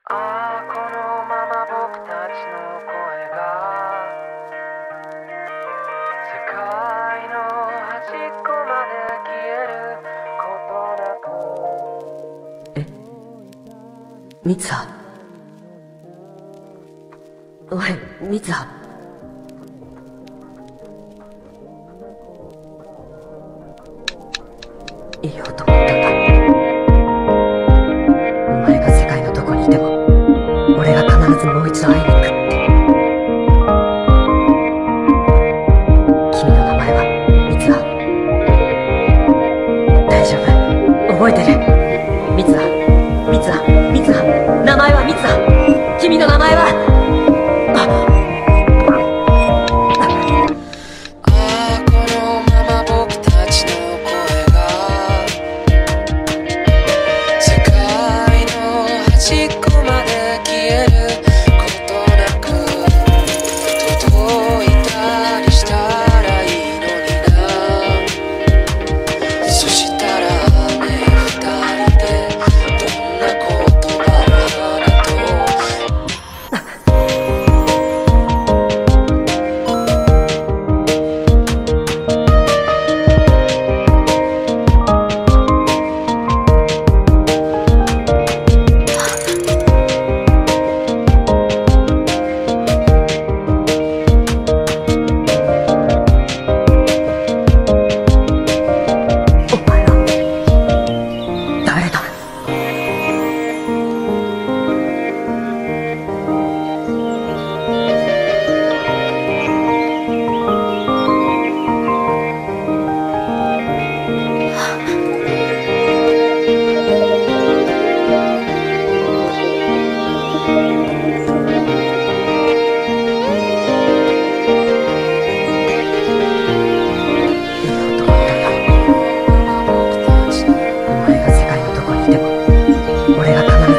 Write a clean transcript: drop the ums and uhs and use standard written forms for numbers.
ああこのまま僕たちの声が世界の端っこまで消えることなく。 ミツハ。おい、ミツハ。言おうと思ったんだ。お前が世界のどこにいても俺が必ずもう一度会いに行くって。君の名前はミツハ。大丈夫、覚えてる。ミツハ、ミツハ、ミツハ。名前はミツハ。君の名前は俺が必ず